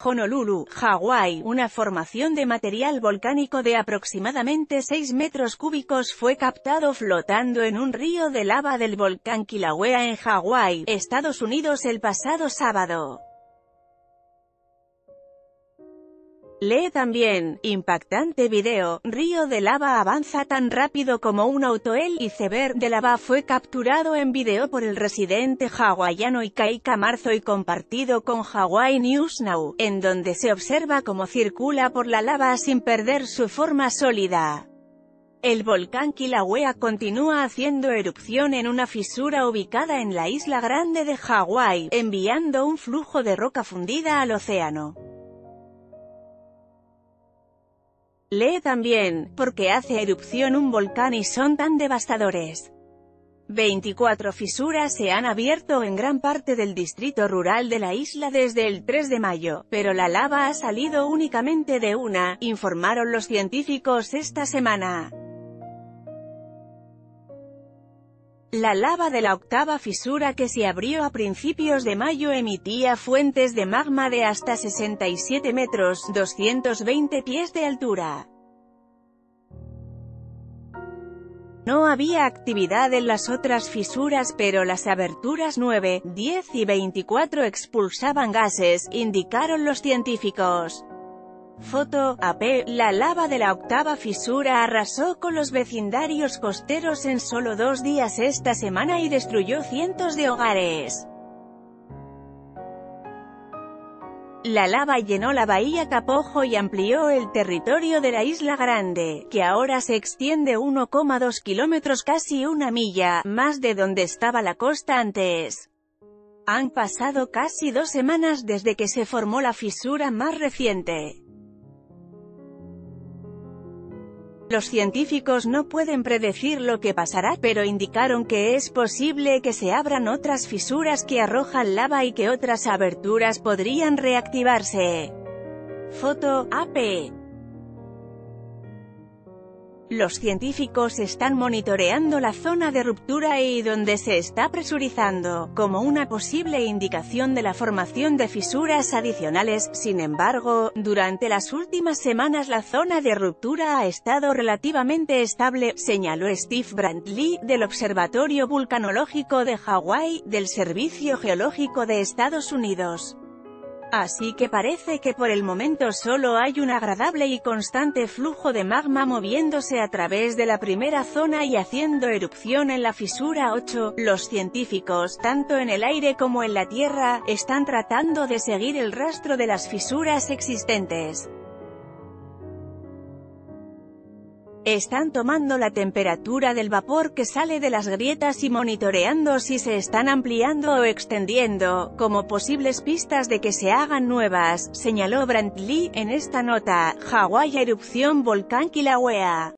Honolulu, Hawái. Una formación de material volcánico de aproximadamente 6 metros cúbicos fue captado flotando en un río de lava del volcán Kilauea en Hawái, Estados Unidos el pasado sábado. Lee también, impactante video, río de lava avanza tan rápido como un auto. El iceberg de lava fue capturado en video por el residente hawaiano Ikaika Marzo y compartido con Hawaii News Now, en donde se observa cómo circula por la lava sin perder su forma sólida. El volcán Kilauea continúa haciendo erupción en una fisura ubicada en la isla Grande de Hawái, enviando un flujo de roca fundida al océano. Lee también, ¿por qué hace erupción un volcán y son tan devastadores? 24 fisuras se han abierto en gran parte del distrito rural de la isla desde el 3 de mayo, pero la lava ha salido únicamente de una, informaron los científicos esta semana. La lava de la octava fisura que se abrió a principios de mayo emitía fuentes de magma de hasta 67 metros, 220 pies de altura. No había actividad en las otras fisuras, pero las aberturas 9, 10 y 24 expulsaban gases, indicaron los científicos. Foto, AP, la lava de la octava fisura arrasó con los vecindarios costeros en solo 2 días esta semana y destruyó cientos de hogares. La lava llenó la bahía Kapoho y amplió el territorio de la Isla Grande, que ahora se extiende 1,2 kilómetros, casi una milla, más de donde estaba la costa antes. Han pasado casi 2 semanas desde que se formó la fisura más reciente. Los científicos no pueden predecir lo que pasará, pero indicaron que es posible que se abran otras fisuras que arrojan lava y que otras aberturas podrían reactivarse. Foto, AP. Los científicos están monitoreando la zona de ruptura y donde se está presurizando, como una posible indicación de la formación de fisuras adicionales. Sin embargo, durante las últimas semanas la zona de ruptura ha estado relativamente estable, señaló Steve Brantley, del Observatorio Vulcanológico de Hawái, del Servicio Geológico de Estados Unidos. Así que parece que por el momento solo hay un agradable y constante flujo de magma moviéndose a través de la primera zona y haciendo erupción en la fisura 8. Los científicos, tanto en el aire como en la tierra, están tratando de seguir el rastro de las fisuras existentes. Están tomando la temperatura del vapor que sale de las grietas y monitoreando si se están ampliando o extendiendo, como posibles pistas de que se hagan nuevas, señaló Brantley. En esta nota, Hawái erupción volcán Kilauea.